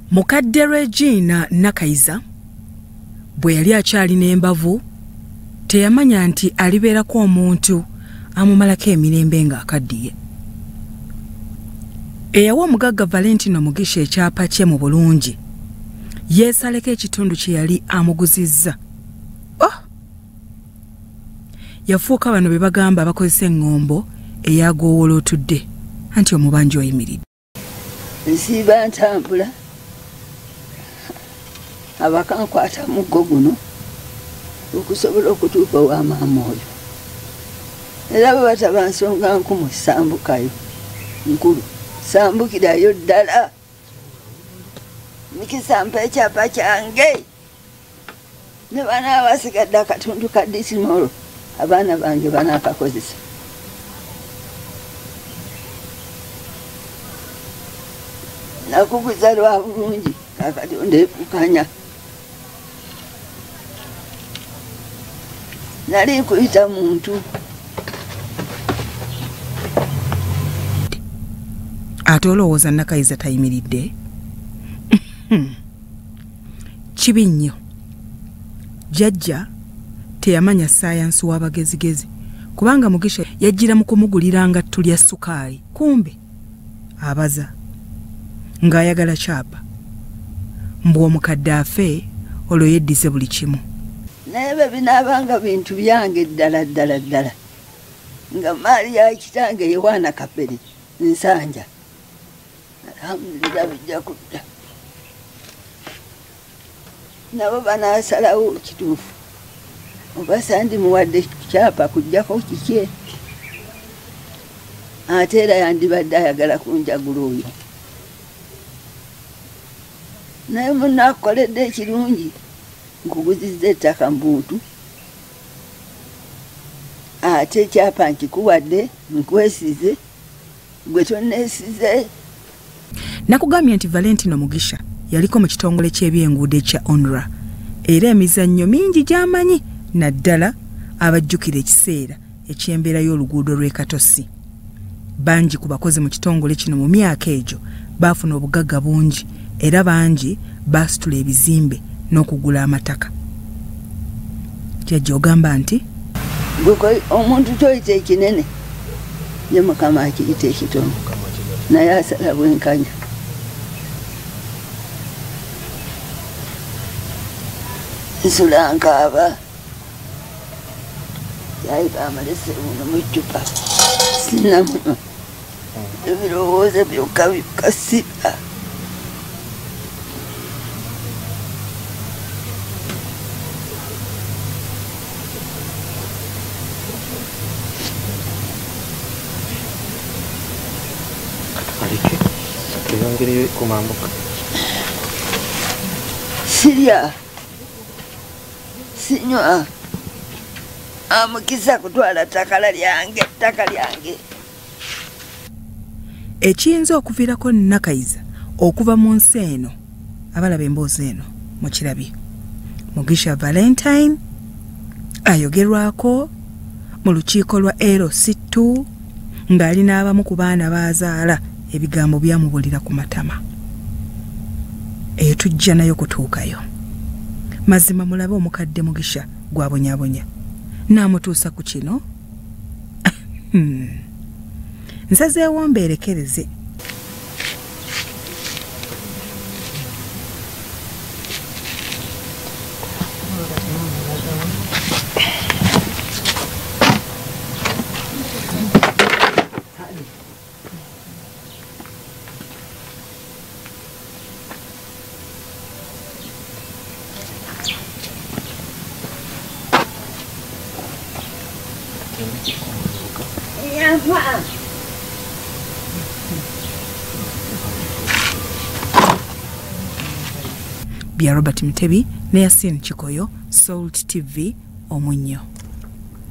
Mukadde Regina Nakaiza bwe yali akyalina embavu teyamanya nti alibeerako omuntu amumalako emirembe ng'akaddiye. Eyawa omugagga Valentino Mugisha ekyapa kye mu bulungi yeesaleko ekitundu kye yali amuguzizza. Yafuuka bano be bagamba bakozesa eŋŋombo eyagoowola otudde anti omubanja oyimiridde. Nsiiba ntambula abakankwata muggo guno okusobola okutuuka wa maama oyo. Era bwe bataba nsonga nkumu sambukayo nkulu sambukirayo ddala nikisampa ekyapa kyange ne bana basigadde akatundu ka disimolo abaana bange banaakakozesa. Nakuguza lwa bulungi kakati ondekukanya. Nali nkuyita muntu ate olowooza Nakaiza tayimiridde? Kibi nnyo. Jjajja teyamanya saayansi w'abagezigezi kubanga Mugisha yajjira mu kumuguliranga ttu lya ssukaali kumbe abaza ng'ayagala kyapa mbu omukadde afe olwo yeddize buli kimu. naye bwe binaabanga bintu byange ddala ddala ddala nga maali ya kitange Yohana Kapere Nsanja alhamdulillah bijja kudda nabo banaasalawo kituufu oba sandi muwadde kyapa kujjako kiki ate era yandibadde ayagala kunjagula oyo. Naye munno akoledde ekirungi nkuguzizza ettaka mbuntu ate ekyapa nkikuwadde nkwesize gwe tonneesize. Nakugambye nti Valentino Mugisha yaliko mu kitongole ky'ebyenguudo ekya ONRA era emizannyo mingi gy'amanyi naddala abajjukira ekiseera eky'embeera y'oluguudo lw'e Katosi. Bangi ku bakozi mu kitongole kino mu myaka egyo baafuna obugagga bungi era bangi baasitula ebizimbe n'okugula amataka. Jjajja ogamba nti omuntu toyita ekinene ye Mukama akiyita ekitono naye asala bwenkanya. Nsula nkaaba yayi bamalese uno mu ccupa sinnamuno ebirowoozo byokka bikasiba. Sirya sinywa amukisa kutwala ttaka lyange. Ekiyinza okuviirako Nakaiza okuva mu nsi eno abalaba emboozi eno mu kirabye. Mugisha Valentine ayogerwako mu lukiiko lwa LC2 ng'ali n'abamu ku baana baazaala ebigambo byamubulira ku matama. Eyo tujja nayo kutuukayo. Mazima mulabe omukadde Mugisha gwabonyabonya n'amutuusa ku kino. Nsazeewo mbeerekereze. Bya Robert Mutebi ne Yasin Chikoyo, Salt TV, Omunyo.